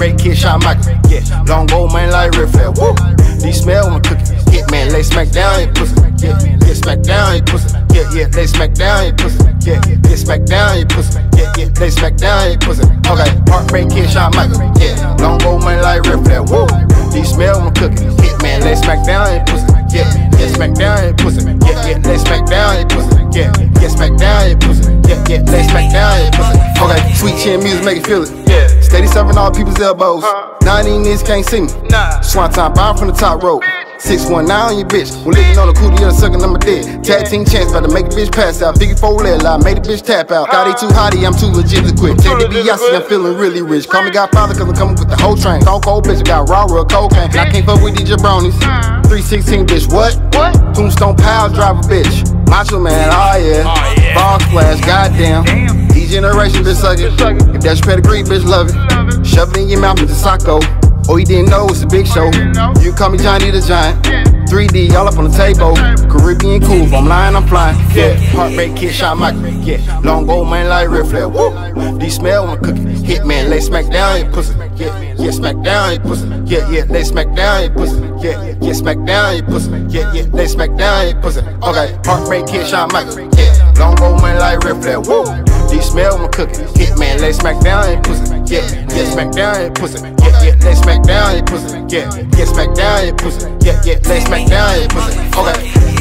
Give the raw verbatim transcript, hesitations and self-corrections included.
Heartbreak Kid, shot Michael. Yeah, long gold man like Ric Flair. Woo. These smell when cooking. Hit man, lay smack down your pussy. Yeah, yeah, smack down your pussy. Yeah, yeah, lay smack down your pussy. Yeah, yeah, smack down your pussy. Yeah, yeah, lay smack down your pussy. Okay, Heartbreak Kid, shot Michael. Yeah, long gold man like Ric Flair. Woo. These smell when cooking. Hit man, lay smack down your pussy. Yeah, yeah, smack down your pussy. Yeah, yeah, lay smack down your pussy. Yeah, yeah, smack down your pussy. Yeah, yeah, lay smack down your pussy. Okay, sweet chin music make you feel it. Yeah, steady serving all people's elbows. Nineteen niggas can't see me. Nah, Swan time bound from the top rope. six one nine on your bitch. When licking on the cootie, you're sucking on my dick. Tag team chance, about to make the bitch pass out. Figure four leg lie, made the bitch tap out. Got it too hotty, I'm too legit to quit. Take the Beyonce, I'm feeling really rich. Call me Godfather, cause I'm coming with the whole train. Stone cold bitch, I got raw real cocaine. I can't fuck with these jabronis. three sixteen bitch, what? What? Tombstone pile driver bitch. Macho man, oh yeah. Oh, yeah. Ball splash, goddamn. Each generation bitch suck it. If that's your pedigree, bitch love it. Shove it in your mouth with the Socko. Oh, you didn't know it's a big show. You call me Johnny the Giant. three D all up on the table. Caribbean cool, if I'm lying, I'm flying. Yeah, Heartbreak Kid, shot Michael. Yeah, long gold man like Ric Flair. Woo. These smell when cooking. Hit man, lay smack down your pussy. Yeah, yeah, smack down your pussy. Yeah, yeah, lay smack down your pussy. Yeah, yeah, smack down your pussy. Yeah, yeah, lay smack down your pussy. Okay, Heartbreak Kid, shot Michael. Yeah, long gold man like Ric Flair. Woo. These smell when cooking. Hit man, lay smack down your pussy. Yeah, yeah, smack down your pussy. Yeah, yeah, lay smack down your pussy. Yeah, yeah, smack down your pussy. Yeah, yeah, lay smack down your pussy. Okay.